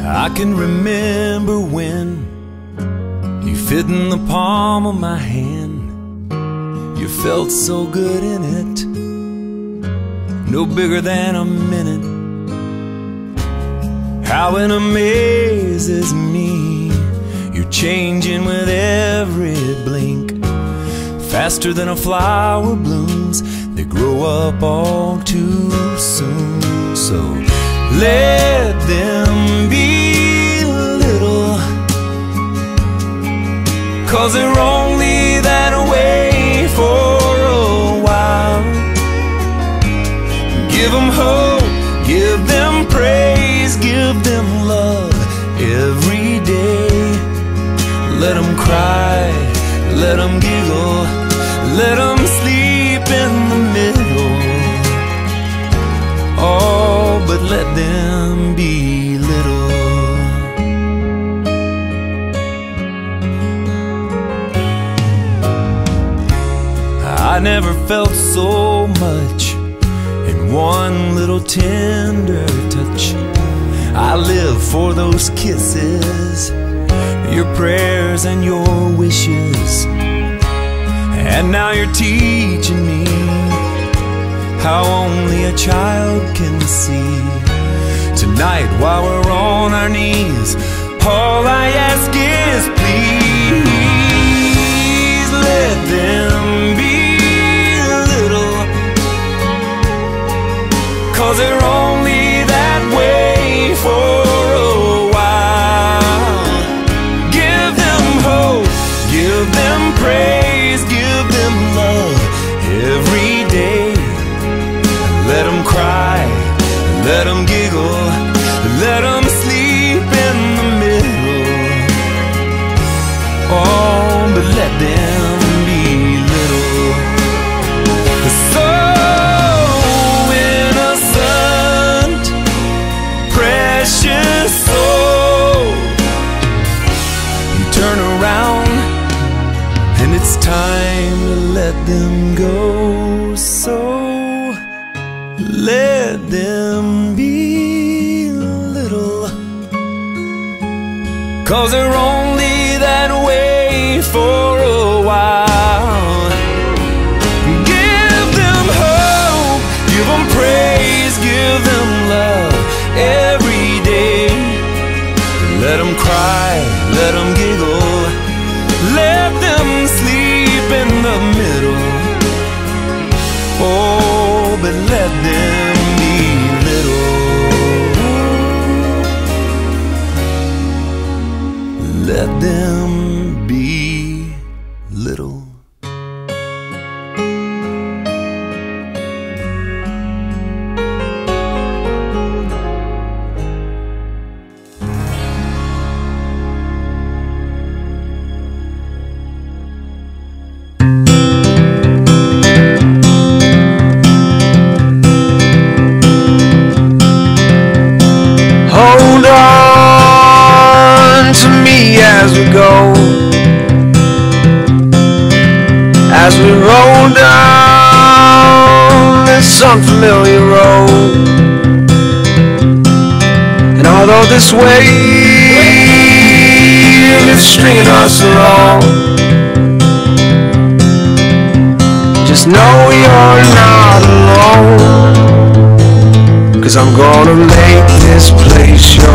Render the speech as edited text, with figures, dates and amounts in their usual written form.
I can remember when you fit in the palm of my hand. You felt so good in it, no bigger than a minute. How it amazes me, you're changing with every blink, faster than a flower blooms. They grow up all too soon. So let them be little, 'cause they're only that way for a while. Give them hope, give them praise, give them love every day. Let them cry, let them giggle, let them sleep in the middle. Oh, but let them be little. I never felt so much in one little tender touch. I live for those kisses, your prayers and your wishes. And now you're teaching me how only a child can see. Tonight while we're on our knees, all I ask is please let them be little, 'cause they're only that way for a while. Give them hope, give them praise, give them love every day. Let them cry, let them giggle, let them sleep in the middle. Oh, but let them be little. So innocent, precious soul, you turn around and it's time to let them go. So let them be little, 'cause they're only that way for a while. Give them hope, give them praise, give them love every day. Let them cry, let them giggle, let them sleep in the middle. Oh, but let them be little. Let them be little. Hold on to me as we go, as we roll down this unfamiliar road. And although this wave is stringing us along, just know you're not alone, 'cause I'm gonna make this place yours.